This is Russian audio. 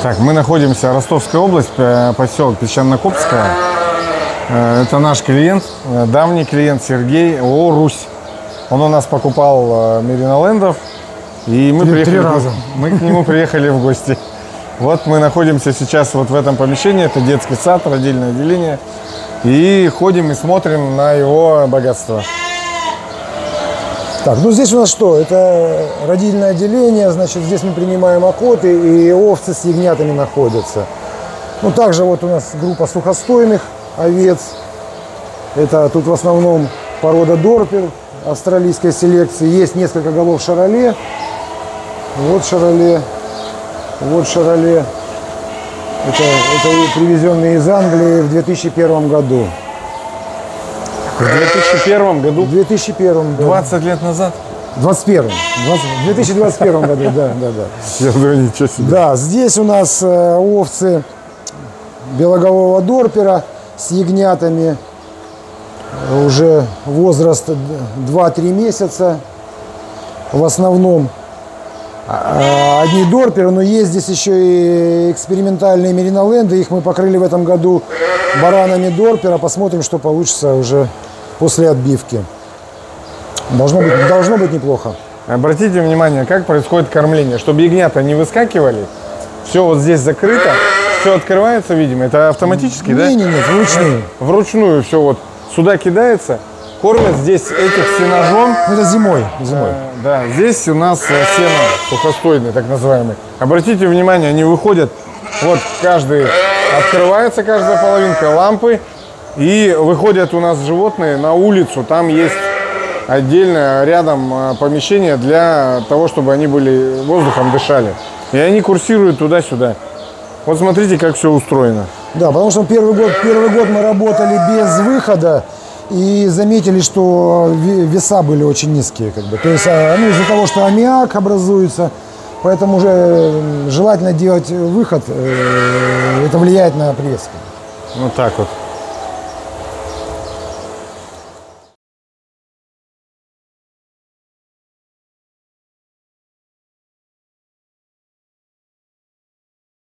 Так, мы находимся в Ростовской области, поселок Песчано-Копская. Это наш клиент, давний клиент Сергей, ООО «Русь». Он у нас покупал меринолендов, и мы к нему приехали в гости. Вот мы находимся сейчас вот в этом помещении, это детский сад, родильное отделение. И ходим и смотрим на его богатство. Так, ну здесь у нас что? Это родильное отделение, значит, здесь мы принимаем окоты, и овцы с ягнятами находятся. Ну, также вот у нас группа сухостойных овец. Это тут в основном порода дорпер австралийской селекции. Есть несколько голов шароле. Вот шароле. Вот шароле. Это привезенные из Англии в 2001 году. В 2001 году? В 2001, да. 20 лет назад? В 2021 году, да. Я думаю, ничего себе. Да, здесь у нас овцы белоголового дорпера с ягнятами. Уже возраст 2-3 месяца. В основном одни дорперы, но есть здесь еще и экспериментальные мериноленды. Их мы покрыли в этом году баранами дорпера. Посмотрим, что получится уже после отбивки. Должно быть неплохо. Обратите внимание, как происходит кормление. Чтобы ягнята не выскакивали, все вот здесь закрыто, все открывается, видимо. Это автоматически, да? Нет, вручную. Вручную все вот сюда кидается. Кормят здесь этих сенажом. Это зимой. Да, здесь у нас сено сухостойный, так называемый. Обратите внимание, они выходят, вот открывается каждая половинка лампы, и выходят у нас животные на улицу. Там есть отдельно рядом помещение для того, чтобы они были воздухом дышали. И они курсируют туда-сюда. Вот смотрите, как все устроено. Да, потому что первый год мы работали без выхода. И заметили, что веса были очень низкие. То есть, из-за того, что аммиак образуется, поэтому уже желательно делать выход, это влияет на пресс. Вот так вот.